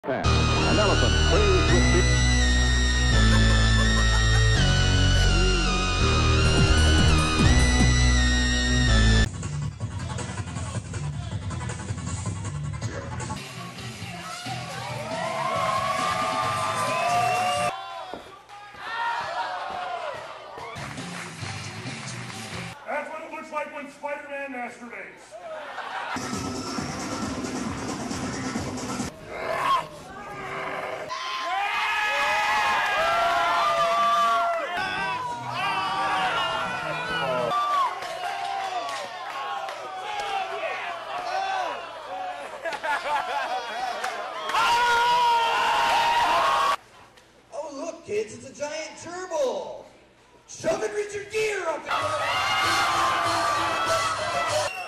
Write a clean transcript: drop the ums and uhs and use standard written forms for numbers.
An elephant crazed with fear. That's what it looks like when Spider-Man masturbates. Oh, look, kids, it's a giant gerbil. Shove it, Richard Gere up in